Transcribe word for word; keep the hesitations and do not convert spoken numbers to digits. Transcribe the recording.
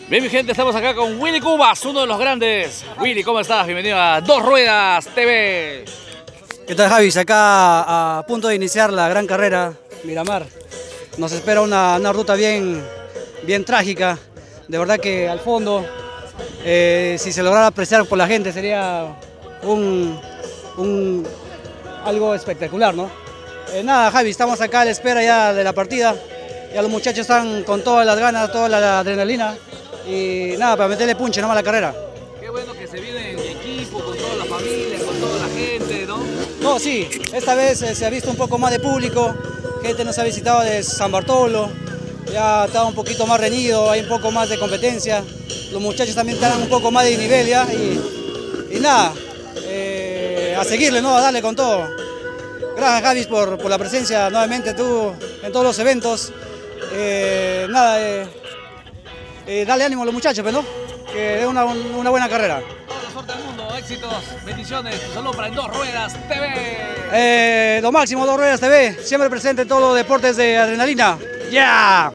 Bien, mi gente, estamos acá con Willy Cubas, uno de los grandes. Willy, ¿cómo estás? Bienvenido a Dos Ruedas T V. ¿Qué tal, Javis? Acá a punto de iniciar la gran carrera Miramar. Nos espera una, una ruta bien, bien trágica. De verdad que al fondo, eh, si se lograra apreciar por la gente, sería un, un, algo espectacular, ¿no? Eh, nada, Javi, estamos acá a la espera ya de la partida. Ya los muchachos están con todas las ganas, toda la, la adrenalina. Y nada, para meterle punche nomás a la carrera. Qué bueno que se viene en equipo, con toda la familia, con toda la gente, ¿no? No, sí, esta vez eh, se ha visto un poco más de público, gente nos ha visitado de San Bartolo, ya está un poquito más reñido, hay un poco más de competencia, los muchachos también están un poco más de nivel ya, y, y nada, eh, a seguirle, ¿no? A darle con todo. Gracias, Javis, por, por la presencia nuevamente tú en todos los eventos. Eh, nada, eh, eh, dale ánimo a los muchachos, ¿no? Que es una, una buena carrera. Toda la suerte del mundo, éxitos, bendiciones, un saludo para Dos Ruedas T V. Eh, lo máximo, Dos Ruedas T V, siempre presente en todos los deportes de adrenalina. ¡Ya! Yeah.